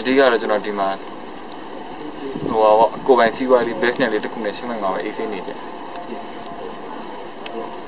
ဒီကတော့ကျွန်တော်ဒီမှာဟိုကိုပိုင်စီးပွားရေး business လေးတစ်ခုနဲ့ရှင်းမှမှာပဲအေးစင်းနေကြ